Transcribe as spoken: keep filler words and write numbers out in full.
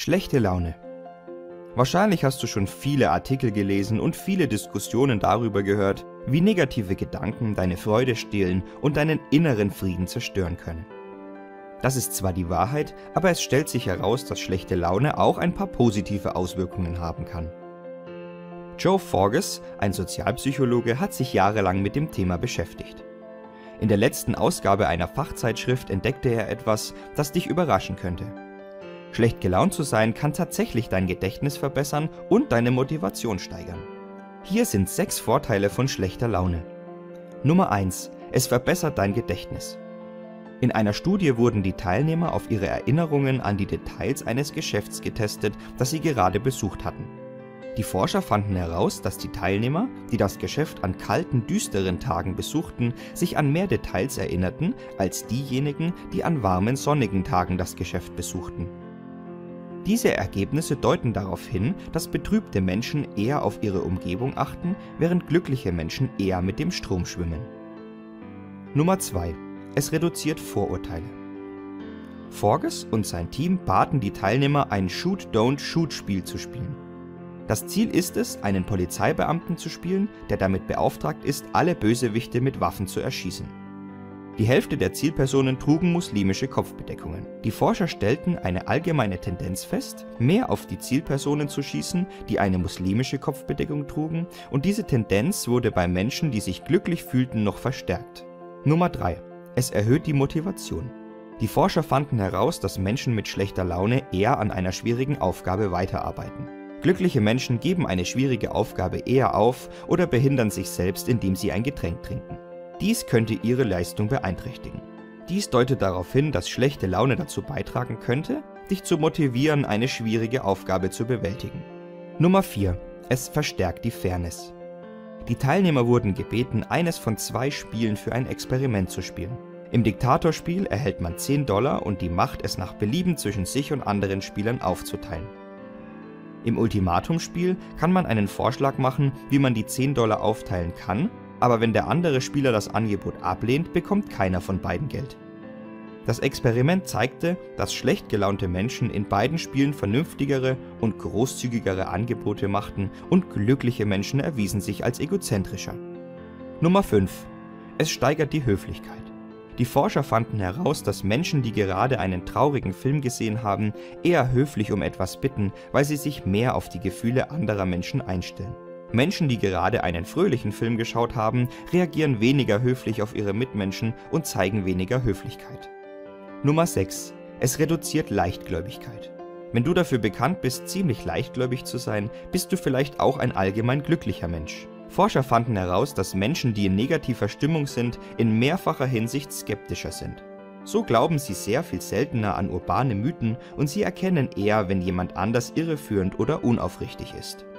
Schlechte Laune. Wahrscheinlich hast du schon viele Artikel gelesen und viele Diskussionen darüber gehört, wie negative Gedanken deine Freude stehlen und deinen inneren Frieden zerstören können. Das ist zwar die Wahrheit, aber es stellt sich heraus, dass schlechte Laune auch ein paar positive Auswirkungen haben kann. Joe Forges, ein Sozialpsychologe, hat sich jahrelang mit dem Thema beschäftigt. In der letzten Ausgabe einer Fachzeitschrift entdeckte er etwas, das dich überraschen könnte. Schlecht gelaunt zu sein kann tatsächlich dein Gedächtnis verbessern und deine Motivation steigern. Hier sind sechs Vorteile von schlechter Laune. Nummer eins. Es verbessert dein Gedächtnis. In einer Studie wurden die Teilnehmer auf ihre Erinnerungen an die Details eines Geschäfts getestet, das sie gerade besucht hatten. Die Forscher fanden heraus, dass die Teilnehmer, die das Geschäft an kalten, düsteren Tagen besuchten, sich an mehr Details erinnerten als diejenigen, die an warmen, sonnigen Tagen das Geschäft besuchten. Diese Ergebnisse deuten darauf hin, dass betrübte Menschen eher auf ihre Umgebung achten, während glückliche Menschen eher mit dem Strom schwimmen. Nummer zwei. Es reduziert Vorurteile. Forges und sein Team baten die Teilnehmer, ein Shoot-Don't-Shoot-Spiel zu spielen. Das Ziel ist es, einen Polizeibeamten zu spielen, der damit beauftragt ist, alle Bösewichte mit Waffen zu erschießen. Die Hälfte der Zielpersonen trugen muslimische Kopfbedeckungen. Die Forscher stellten eine allgemeine Tendenz fest, mehr auf die Zielpersonen zu schießen, die eine muslimische Kopfbedeckung trugen, und diese Tendenz wurde bei Menschen, die sich glücklich fühlten, noch verstärkt. Nummer drei. Es erhöht die Motivation. Die Forscher fanden heraus, dass Menschen mit schlechter Laune eher an einer schwierigen Aufgabe weiterarbeiten. Glückliche Menschen geben eine schwierige Aufgabe eher auf oder behindern sich selbst, indem sie ein Getränk trinken. Dies könnte ihre Leistung beeinträchtigen. Dies deutet darauf hin, dass schlechte Laune dazu beitragen könnte, dich zu motivieren, eine schwierige Aufgabe zu bewältigen. Nummer vier. Es verstärkt die Fairness. Die Teilnehmer wurden gebeten, eines von zwei Spielen für ein Experiment zu spielen. Im Diktatorspiel erhält man zehn Dollar und die Macht, es nach Belieben zwischen sich und anderen Spielern aufzuteilen. Im Ultimatumspiel kann man einen Vorschlag machen, wie man die zehn Dollar aufteilen kann, aber wenn der andere Spieler das Angebot ablehnt, bekommt keiner von beiden Geld. Das Experiment zeigte, dass schlecht gelaunte Menschen in beiden Spielen vernünftigere und großzügigere Angebote machten und glückliche Menschen erwiesen sich als egozentrischer. Nummer fünf. Es steigert die Höflichkeit. Die Forscher fanden heraus, dass Menschen, die gerade einen traurigen Film gesehen haben, eher höflich um etwas bitten, weil sie sich mehr auf die Gefühle anderer Menschen einstellen. Menschen, die gerade einen fröhlichen Film geschaut haben, reagieren weniger höflich auf ihre Mitmenschen und zeigen weniger Höflichkeit. Nummer sechs. Es reduziert Leichtgläubigkeit. Wenn du dafür bekannt bist, ziemlich leichtgläubig zu sein, bist du vielleicht auch ein allgemein glücklicher Mensch. Forscher fanden heraus, dass Menschen, die in negativer Stimmung sind, in mehrfacher Hinsicht skeptischer sind. So glauben sie sehr viel seltener an urbane Mythen und sie erkennen eher, wenn jemand anders irreführend oder unaufrichtig ist.